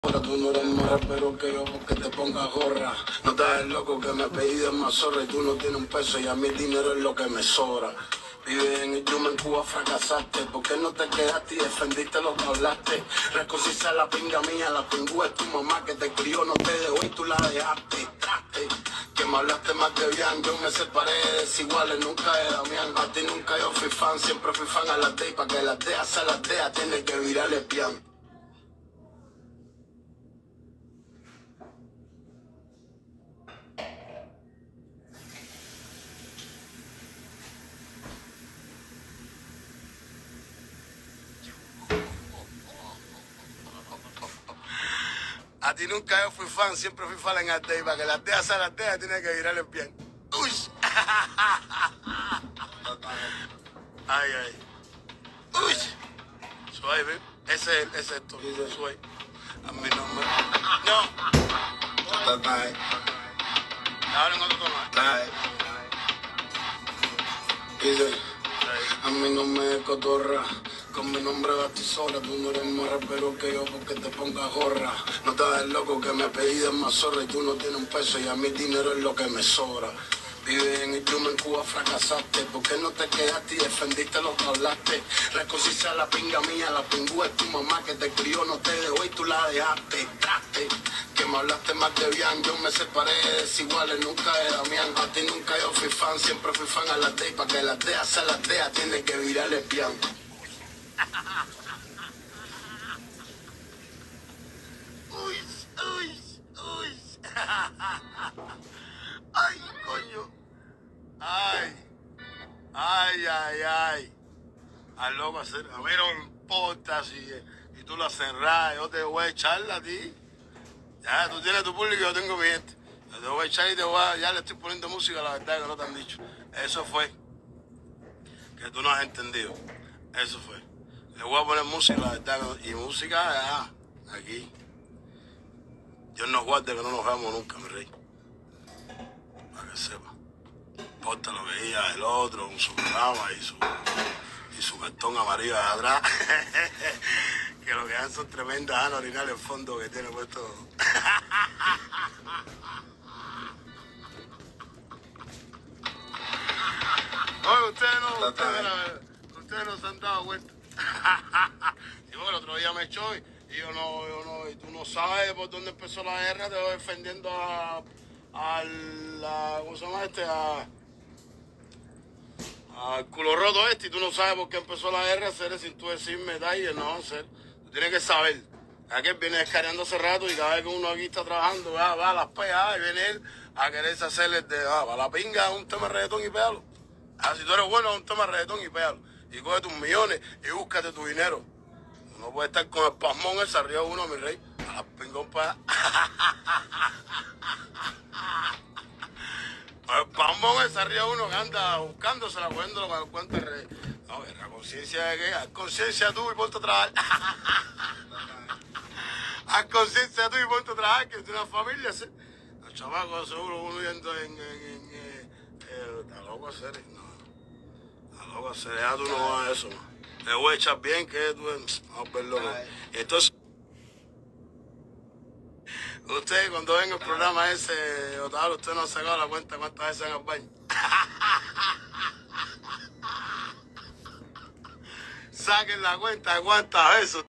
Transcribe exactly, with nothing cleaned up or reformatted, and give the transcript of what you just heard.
Ahora tú no eres más rapero que yo porque te pongas gorra. No te hagas loco que me pedí de más zorra y tú no tienes un peso y a mí el dinero es lo que me sobra. Vives en el yuma, en Cuba fracasaste. ¿Por qué no te quedaste y defendiste lo que hablaste? Reconciliar la pinga mía, la pingüe es tu mamá que te crió, no te dejó y tú la dejaste. Traste, que me hablaste más que bien, yo me separé de desiguales, nunca de Damián. A ti nunca yo fui fan, siempre fui fan a las de y para que las deas se las deas, tienes que virar el piano. A ti nunca yo fui fan, siempre fui fan en arte y para que las deas a las deas tiene que virar el pie. Uy. Ay, ay. Uy. Suave, baby. Ese es, ese es todo. Suave. A mi nombre. No. Ahora en otro tono. Dice, a mí no me cotorra. Con mi nombre batizora, tú no eres más rapero que yo porque te pongas gorra. No te hagas loco que me pedí de más zorra y tú no tienes un peso y a mí dinero es lo que me sobra. Vives en el yuma, en Cuba fracasaste. ¿Por qué no te quedaste y defendiste lo que hablaste? Reconciliar la pinga mía, la pingüe es tu mamá que te crió, no te dejó y tú la dejaste. Traste, que me hablaste más que bien, yo me separé de desiguales, nunca de Damián. A ti nunca yo fui fan, siempre fui fan a las de y para que las deas se las deas, tienes que virar el piano. Uy, uy, uy. Ay, coño. Ay, ay, ay, ay. Al loco hacer. A mí no me importa si, si tú lo cerrás, yo te voy a echarla a ti. Ya, tú tienes tu público y yo tengo mi gente. Yo te voy a echar y te voy a, ya le estoy poniendo música, la verdad que no te han dicho. Eso fue. Que tú no has entendido. Eso fue. Le voy a poner música, la verdad, y música, ya, aquí. Dios nos guarde que no nos veamos nunca, mi rey. Para que sepa. Porta lo que veía el otro, con su programa y su, y su cartón amarillo de atrás. Que lo que dan son tremendas ganas orinar el fondo que tiene puesto. Oye, ustedes no, ustedes, ustedes no se han dado cuenta. Y bueno, el otro día me echó y, y yo no, yo no, y tú no sabes por dónde empezó la guerra, te voy defendiendo a, a la, ¿cómo se llama este? A, al culo roto este, y tú no sabes por qué empezó la guerra, Cere, sin tú decirme detalles, no, Cere. Tú tienes que saber. Aquel viene descargando hace rato y cada vez que uno aquí está trabajando, va, va a las pegadas y viene él a quererse hacerle de, ah, para la pinga, un tema de reggaetón y pégalo. Ah, si tú eres bueno, un tema de reggaetón y pégalo. Y coge tus millones y búscate tu dinero. No puede estar con el pasmón ese arriba uno, mi rey. A la pingón para... El pasmón ese arriba uno que anda buscándosela, cogiéndolo con el cuento de rey. No, la conciencia de que... Haz conciencia tú y ponte a trabajar. Haz conciencia tú y ponte a trabajar, que es una familia, ¿sí? Los chamacos seguro uno yendo en... en, en, en eh, está loco hacer, no. Está loco hacer, ya tú no vas a eso, man. Le voy a echar bien que tú... Vamos a verlo. Y entonces... Usted cuando venga el programa ese, Otavalo, usted no ha sacado la cuenta cuántas veces en el baño. Saquen la cuenta de cuántas veces.